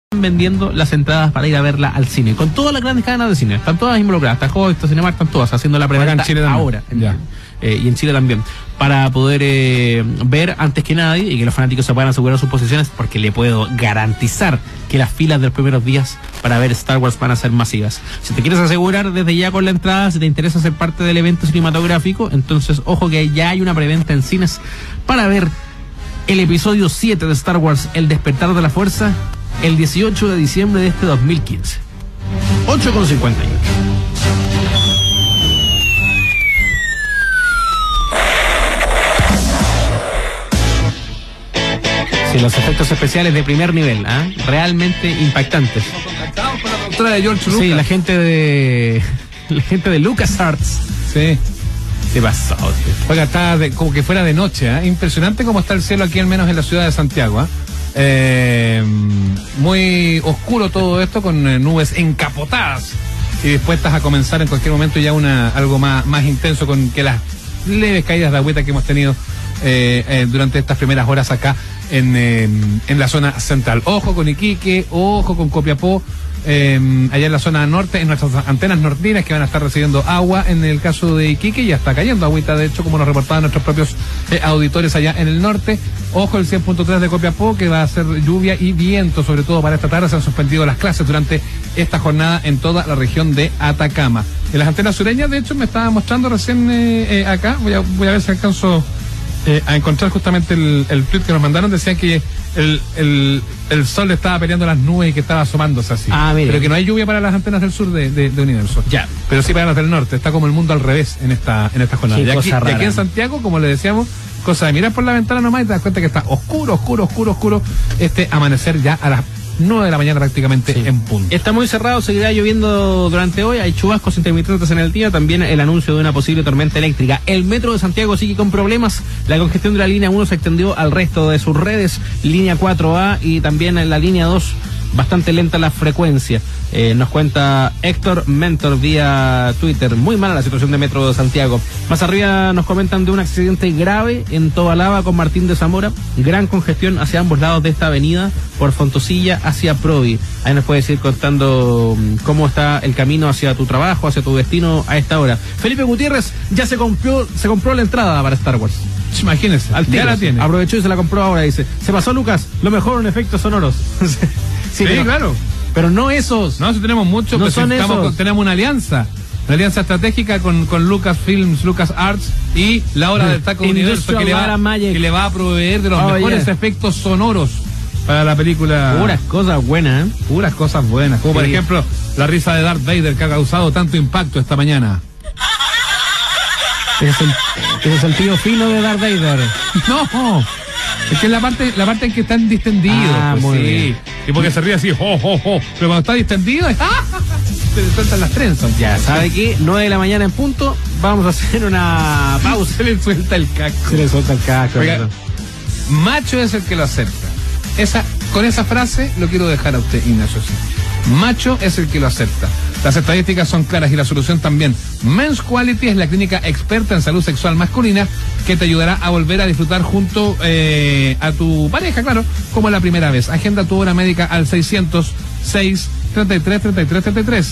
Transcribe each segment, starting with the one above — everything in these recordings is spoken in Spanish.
vendiendo las entradas para ir a verla al cine, con todas las grandes cadenas de cine, están todas involucradas, está Hoy, está Cinemark, están todas haciendo la preventa ahora, y en Chile también, para poder ver antes que nadie y que los fanáticos se puedan asegurar sus posiciones, porque le puedo garantizar que las filas de los primeros días para ver Star Wars van a ser masivas. Si te quieres asegurar desde ya con la entrada, si te interesa ser parte del evento cinematográfico, entonces ojo que ya hay una preventa en cines para ver el episodio 7 de Star Wars, El Despertar de la Fuerza, el 18 de diciembre de este 2015. 8:58. Sí, los efectos especiales de primer nivel, realmente impactantes. Contactados con la productora de George Lucas. Sí, la gente de LucasArts. Sí. ¿Qué pasó? Oiga, está como que fuera de noche, Impresionante cómo está el cielo aquí, al menos en la ciudad de Santiago, muy oscuro todo esto, con nubes encapotadas y dispuestas a comenzar en cualquier momento ya algo más intenso, con que las leves caídas de agüita que hemos tenido durante estas primeras horas acá en la zona central. Ojo con Iquique, ojo con Copiapó, allá en la zona norte, en nuestras antenas nortinas que van a estar recibiendo agua. En el caso de Iquique ya está cayendo agüita, de hecho, como nos reportaban nuestros propios auditores allá en el norte. Ojo el 100.3 de Copiapó, que va a ser lluvia y viento, sobre todo para esta tarde. Se han suspendido las clases durante esta jornada en toda la región de Atacama. En las antenas sureñas, de hecho, me estaba mostrando recién acá, voy a ver si alcanzo a encontrar justamente el tweet que nos mandaron. Decían que el sol le estaba peleando las nubes y que estaba asomándose así. Pero que no hay lluvia para las antenas del sur de Universo. Ya. Pero sí para las del norte. Está como el mundo al revés en esta jornada. Y aquí en Santiago, como le decíamos, cosa de mirar por la ventana nomás y te das cuenta que está oscuro este amanecer ya a las 9 de la mañana prácticamente en punto. Está muy cerrado, seguirá lloviendo durante hoy, hay chubascos intermitentes en el día, también el anuncio de una posible tormenta eléctrica. El metro de Santiago sigue con problemas, la congestión de la línea 1 se extendió al resto de sus redes, línea 4A y también en la línea 2, bastante lenta la frecuencia. Nos cuenta Héctor Mentor vía Twitter, muy mala la situación de Metro de Santiago. Más arriba nos comentan de un accidente grave en Tobalaba con Martín de Zamora, gran congestión hacia ambos lados de esta avenida, por Fontosilla hacia Provi. Ahí nos puedes ir contando cómo está el camino hacia tu trabajo, hacia tu destino a esta hora. Felipe Gutiérrez ya se compró la entrada para Star Wars. Imagínense, ya la tiene. Aprovechó y se la compró ahora, dice. Se pasó Lucas, lo mejor en efectos sonoros. Sí, claro. Pero no esos. No, si tenemos muchos, no son esos. Tenemos una alianza estratégica con Lucasfilms, LucasArts y la hora del Taco Universo que le va a proveer de los mejores efectos sonoros para la película. Puras cosas buenas, Puras cosas buenas, como por ejemplo la risa de Darth Vader que ha causado tanto impacto esta mañana. Es el tío fino de Darth Vader. No, es que es la parte en que están distendidos. Muy bien. Y porque se ríe así, Pero cuando está distendido, se le sueltan las trenzas. Ya, ¿sabe qué? 9 de la mañana en punto, vamos a hacer una pausa. Se le suelta el casco. Oiga, macho es el que lo acepta. Con esa frase lo quiero dejar a usted, Ignacio. Macho es el que lo acepta. Las estadísticas son claras y la solución también. Men's Quality es la clínica experta en salud sexual masculina que te ayudará a volver a disfrutar junto a tu pareja, claro, como la primera vez. Agenda tu hora médica al 606-33-33-33.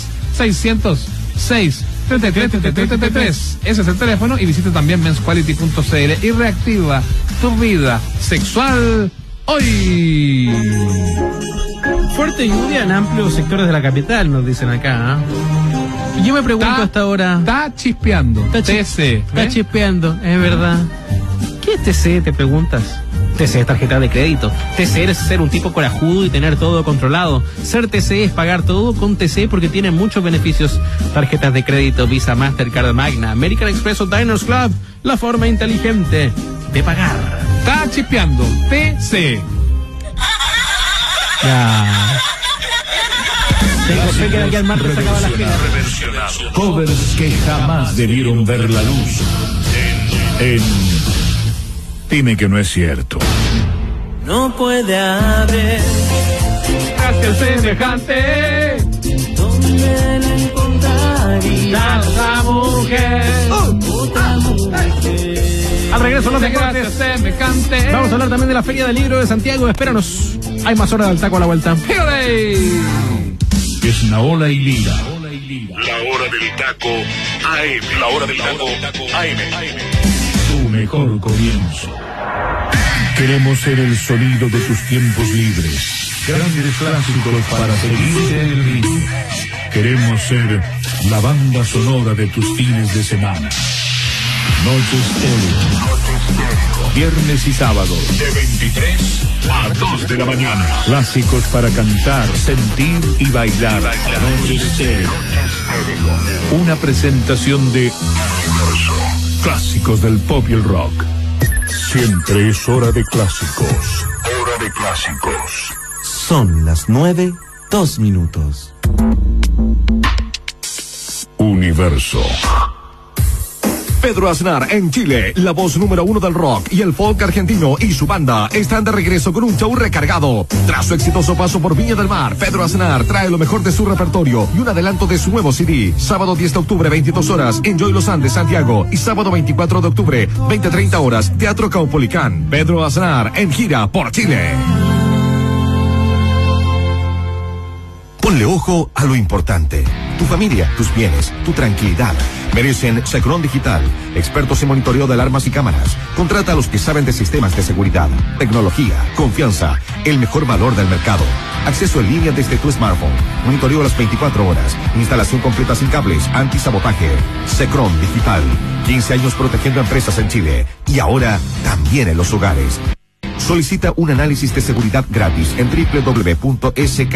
606-33-33-33. Ese es el teléfono y visita también mensquality.cl y reactiva tu vida sexual hoy. Fuerte lluvia en amplios sectores de la capital, nos dicen acá. Y yo me pregunto hasta ahora. Está chispeando. TC. Está chispeando, es verdad. ¿Qué es TC, te preguntas? TC es tarjeta de crédito. TC es ser un tipo corajudo y tener todo controlado. Ser TC es pagar todo con TC porque tiene muchos beneficios. Tarjetas de crédito, Visa, Mastercard, Magna, American Express o Diners Club. La forma inteligente de pagar. Está chispeando. TC. Ya. Sé que de aquí al martes se acaba la fila. Covers que jamás debieron ver la luz. Dime que no es cierto. No puede haber gracias semejante. ¿Dónde la encontraría otra mujer? Otra mujer. Al regreso los deportes. Semejante. Vamos a hablar también de la Feria del Libro de Santiago. Espéranos. Hay más horas del taco a la vuelta. Es Naola y Lira. La hora del taco AM. La hora del taco AM. Tu mejor comienzo. Queremos ser el sonido de tus tiempos libres. Grandes clásicos para seguirte en el ritmo. Queremos ser la banda sonora de tus fines de semana. Noche Estéreo. Viernes y sábados. De 23 a 2 de la mañana. Clásicos para cantar, sentir y bailar. Noche Estéreo. Una presentación de clásicos del pop y el rock. Siempre es hora de clásicos. Hora de clásicos. Son las 9, 2 minutos. Universo. Pedro Aznar en Chile, la voz número 1 del rock y el folk argentino y su banda están de regreso con un show recargado. Tras su exitoso paso por Viña del Mar, Pedro Aznar trae lo mejor de su repertorio y un adelanto de su nuevo CD. Sábado 10 de octubre, 22 horas, Enjoy Los Andes, Santiago. Y sábado 24 de octubre, 20-30 horas, Teatro Caupolicán. Pedro Aznar en gira por Chile. Ponle ojo a lo importante. Tu familia, tus bienes, tu tranquilidad merecen Secron Digital, expertos en monitoreo de alarmas y cámaras. Contrata a los que saben de sistemas de seguridad, tecnología, confianza, el mejor valor del mercado. Acceso en línea desde tu smartphone. Monitoreo a las 24 horas. Instalación completa sin cables, antisabotaje. Secron Digital. 15 años protegiendo a empresas en Chile. Y ahora también en los hogares. Solicita un análisis de seguridad gratis en www.skd.cl.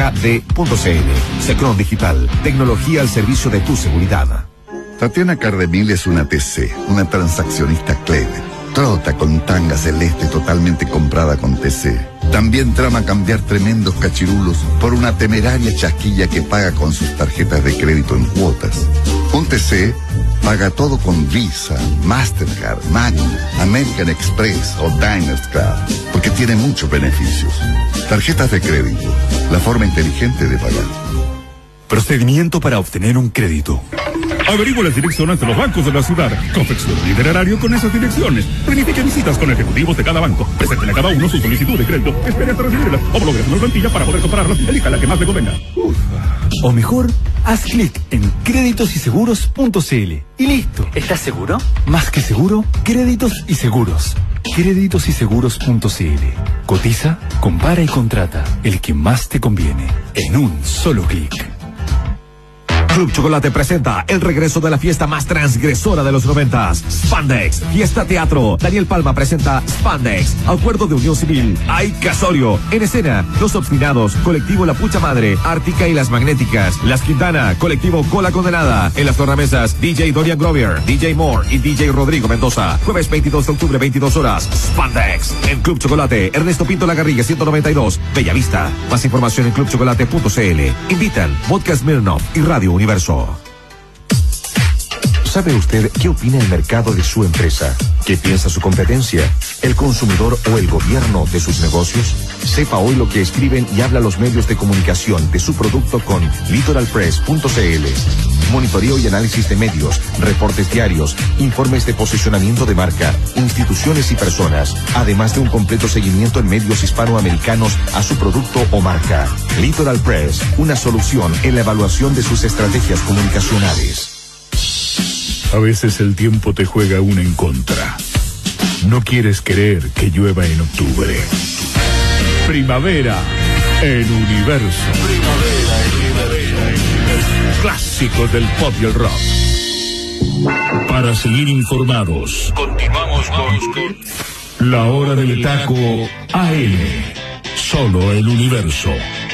Secron Digital, tecnología al servicio de tu seguridad. Tatiana Cardemil es una TC, una transaccionista clever. Trota con tanga celeste totalmente comprada con TC. También trama cambiar tremendos cachirulos por una temeraria chasquilla que paga con sus tarjetas de crédito en cuotas. Un TC paga todo con Visa, Mastercard, Magnum, American Express o Diners Club, porque tiene muchos beneficios. Tarjetas de crédito, la forma inteligente de pagar. Procedimiento para obtener un crédito. Averigua las direcciones de los bancos de la ciudad. Confeccione un itinerario con esas direcciones. Planifique visitas con ejecutivos de cada banco. Presenten a cada uno su solicitud de crédito. Espere hasta recibirlas. Homologue una plantilla para poder compararlas. Elija la que más le convenga. O mejor, haz clic en créditosyseguros.cl y listo. ¿Estás seguro? Más que seguro, créditos y seguros. Créditosyseguros.cl. Cotiza, compara y contrata el que más te conviene en un solo clic. Club Chocolate presenta el regreso de la fiesta más transgresora de los 90s, Spandex, Fiesta Teatro. Daniel Palma presenta Spandex, Acuerdo de Unión Civil, Ay Casorio. En escena, Los Obstinados, Colectivo La Pucha Madre, Ártica y Las Magnéticas, Las Quintana, Colectivo Cola Condenada. En las tornamesas, DJ Dorian Grover, DJ Moore y DJ Rodrigo Mendoza. Jueves 22 de octubre, 22 horas, Spandex. En Club Chocolate, Ernesto Pinto Lagarriga, 192, Bellavista. Más información en clubchocolate.cl. Invitan Vodka Smirnoff y Radio Universo. ¿Sabe usted qué opina el mercado de su empresa? ¿Qué piensa su competencia? ¿El consumidor o el gobierno de sus negocios? Sepa hoy lo que escriben y habla los medios de comunicación de su producto con litoralpress.cl. Monitoreo y análisis de medios, reportes diarios, informes de posicionamiento de marca, instituciones y personas, además de un completo seguimiento en medios hispanoamericanos a su producto o marca. Litoral Press, una solución en la evaluación de sus estrategias comunicacionales. A veces el tiempo te juega una en contra. No quieres creer que llueva en octubre. Primavera en Universo. Clásicos del pop y el rock. Para seguir informados, Continuamos con la hora del taco AM. Solo el Universo.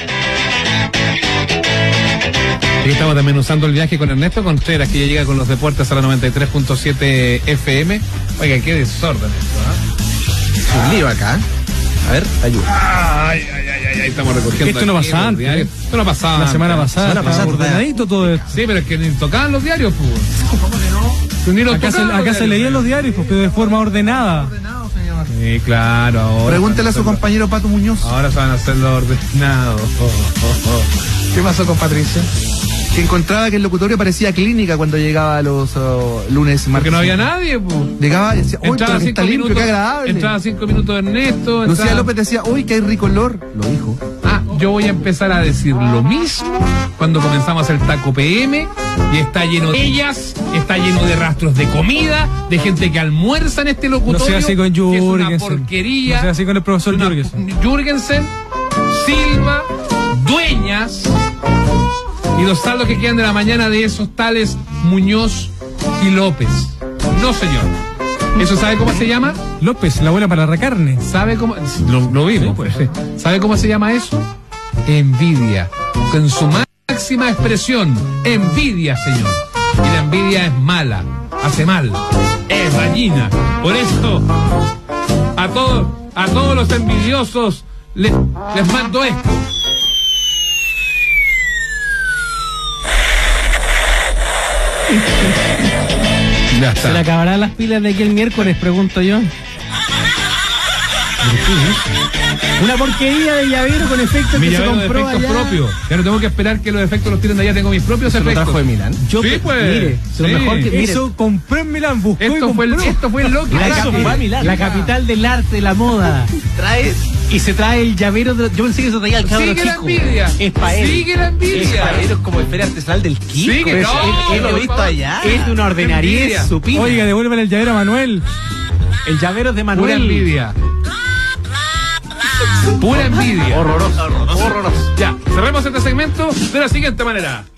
Aquí estamos también usando el viaje con Ernesto Contreras, que ya llega con los deportes a la 93.7 FM. Oiga, qué desorden esto, Un lío acá. A ver, ayuda. Ay, estamos recogiendo. Esto no aquí pasaba los antes. diarios. Esto no pasaba. La semana pasada. estaba ordenadito todo esto. Sí, pero es que ni tocaban los diarios, pues. ¿Cómo que no? Ni los Acá tocaban se leían los diarios, pues, pero de forma ordenada. Sí, claro, ahora. Pregúntele a su compañero Pato Muñoz. Ahora se van a hacer los ordenados. ¿Qué pasó con Patricia? que encontraba que el locutorio parecía clínica cuando llegaba los lunes, martes. Porque no había nadie, pues. Llegaba y decía, uy, Entraba pero que está limpio, qué agradable. Entraba 5 minutos Ernesto. Lucía López decía, uy, qué rico olor. Lo dijo. Ah, yo voy a empezar a decir lo mismo cuando comenzamos a hacer Taco PM y está lleno de ellas, está lleno de rastros de comida, de gente que almuerza en este locutorio. No sea así con que es una Jürgensen. porquería. No sea así con el profesor Jürgensen. Jürgensen, Silva, Dueñas y los saldos que quedan de la mañana de esos tales Muñoz y López. No, señor. ¿Eso sabe cómo se llama? López, la abuela para la carne. ¿Sabe cómo? Lo vimos, pues. ¿Sabe cómo se llama eso? Envidia. Con su máxima expresión. Envidia, señor. Y la envidia es mala. Hace mal. Es dañina. Por eso, a todos los envidiosos les mando esto. Ya está. ¿Se le acabarán las pilas de aquí el miércoles? Pregunto yo. Una porquería de llavero con efectos Mi que se llavero de compró efectos allá. propios. Ya no tengo que esperar que los efectos los tiren de allá. Tengo mis propios ¿Se lo efectos. trajo de Milán? Yo sí, pues. Mire, Sí. lo mejor que, mire, Eso compré en Milán, buscó y Esto fue lo que la capital del arte, la moda. trae Y se trae el llavero de, yo pensé que se traía el cabro Sigue la chico. envidia. Es para él. Sigue la envidia. es como el feria artesanal del Kiko. Sigue, Pero no, él lo he por visto favor. allá. Es de una ordinariez Envidia. supina. Oiga, devuélvele el llavero a Manuel. El llavero es de Pura Manuel. envidia. Pura envidia. Horroroso. Ya, cerremos este segmento de la siguiente manera.